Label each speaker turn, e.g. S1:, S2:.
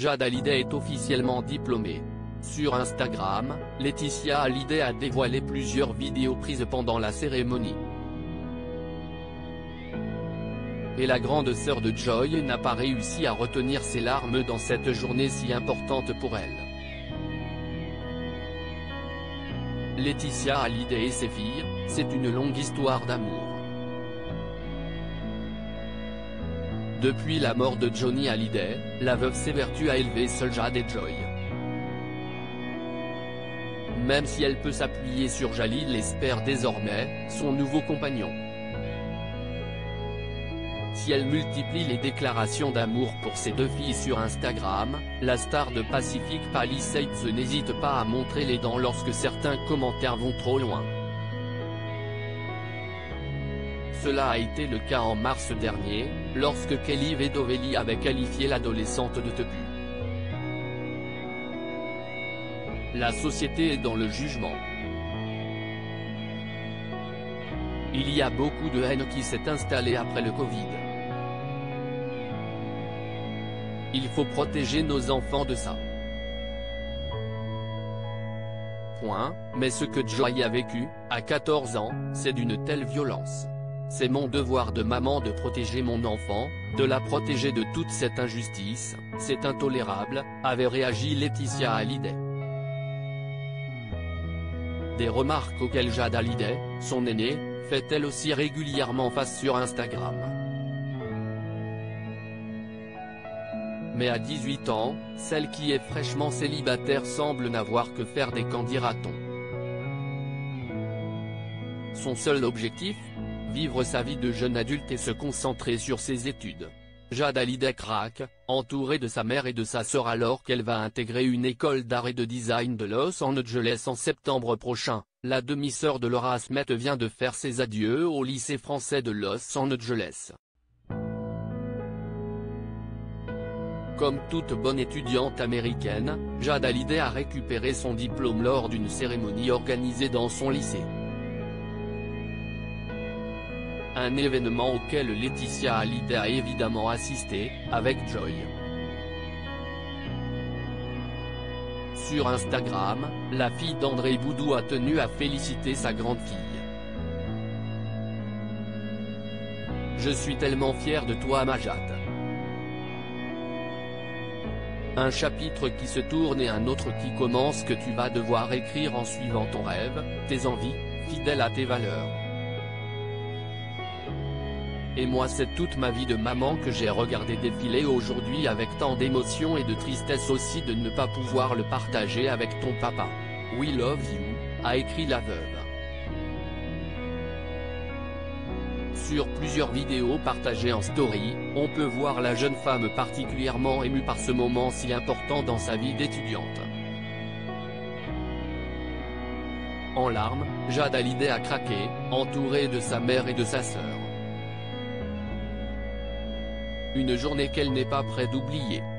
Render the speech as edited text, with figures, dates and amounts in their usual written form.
S1: Jade Hallyday est officiellement diplômée. Sur Instagram, Laetitia Hallyday a dévoilé plusieurs vidéos prises pendant la cérémonie. Et la grande sœur de Joy n'a pas réussi à retenir ses larmes dans cette journée si importante pour elle. Laetitia Hallyday et ses filles, c'est une longue histoire d'amour. Depuis la mort de Johnny Hallyday, la veuve s'évertue à élever seule Jade et Joy. Même si elle peut s'appuyer sur Jalil, espère désormais, son nouveau compagnon. Si elle multiplie les déclarations d'amour pour ses deux filles sur Instagram, la star de Pacific Palisades n'hésite pas à montrer les dents lorsque certains commentaires vont trop loin. Cela a été le cas en mars dernier, lorsque Kelly Vedovelli avait qualifié l'adolescente de teubue. La société est dans le jugement. Il y a beaucoup de haine qui s'est installée après le Covid. Il faut protéger nos enfants de ça. Mais ce que Joy a vécu, à 14 ans, c'est d'une telle violence. C'est mon devoir de maman de protéger mon enfant, de la protéger de toute cette injustice, c'est intolérable, avait réagi Laetitia Hallyday. Des remarques auxquelles Jade Hallyday, son aînée, fait elle aussi régulièrement face sur Instagram. Mais à 18 ans, celle qui est fraîchement célibataire semble n'avoir que faire des camps, dira-t-on. Son seul objectif ? Vivre sa vie de jeune adulte et se concentrer sur ses études. Jade Hallyday craque, entourée de sa mère et de sa sœur alors qu'elle va intégrer une école d'art et de design de Los Angeles en septembre prochain. La demi-sœur de Laura Smith vient de faire ses adieux au lycée français de Los Angeles. Comme toute bonne étudiante américaine, Jade Hallyday a récupéré son diplôme lors d'une cérémonie organisée dans son lycée. Un événement auquel Laetitia Hallyday a évidemment assisté, avec Joy. Sur Instagram, la fille d'André Boudou a tenu à féliciter sa grande fille. Je suis tellement fière de toi ma Jade. Un chapitre qui se tourne et un autre qui commence que tu vas devoir écrire en suivant ton rêve, tes envies, fidèle à tes valeurs. Et moi c'est toute ma vie de maman que j'ai regardé défiler aujourd'hui avec tant d'émotion et de tristesse aussi de ne pas pouvoir le partager avec ton papa. We love you, a écrit la veuve. Sur plusieurs vidéos partagées en story, on peut voir la jeune femme particulièrement émue par ce moment si important dans sa vie d'étudiante. En larmes, Jade Hallyday a craqué, entourée de sa mère et de sa sœur. Une journée qu'elle n'est pas près d'oublier.